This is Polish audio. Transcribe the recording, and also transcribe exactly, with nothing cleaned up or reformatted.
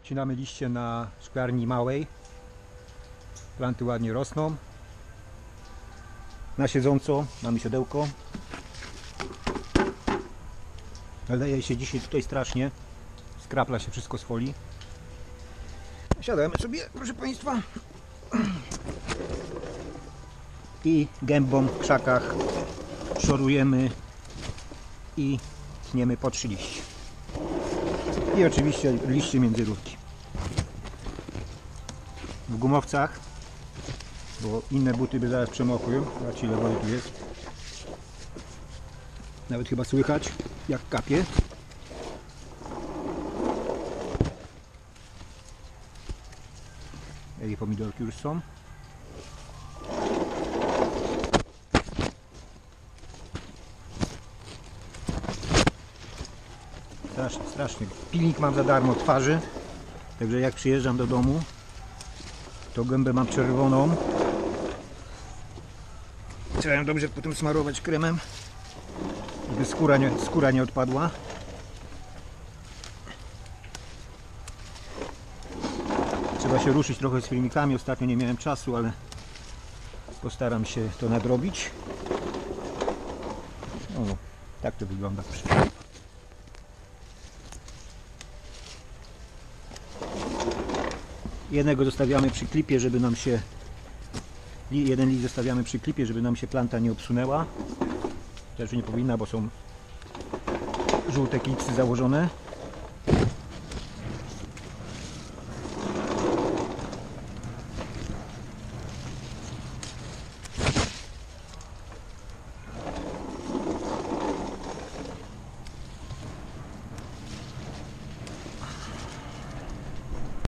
Odcinamy liście na szklarni małej. Planty ładnie rosną. Na siedząco mamy siodełko. Naleje się dzisiaj tutaj strasznie. Skrapla się wszystko z folii. Siadamy sobie, proszę Państwa. I gębą w krzakach szorujemy i tniemy po trzy liście. I oczywiście liście międzyrurki. W gumowcach, bo inne buty by zaraz przemokły. Zobaczcie, ile wody tu jest. Nawet chyba słychać, jak kapie. Jakie pomidorki już są. Strasznie, strasznie. Pilnik mam za darmo od twarzy. Także jak przyjeżdżam do domu, to gębę mam czerwoną. Trzeba ją dobrze potem smarować kremem, żeby skóra nie, skóra nie odpadła. Trzeba się ruszyć trochę z filmikami. Ostatnio nie miałem czasu, ale postaram się to nadrobić. O, tak to wygląda. Jednego zostawiamy przy klipie, żeby nam się jeden list zostawiamy przy klipie, żeby nam się planta nie obsunęła. Też nie powinna, bo są żółte klipsy założone.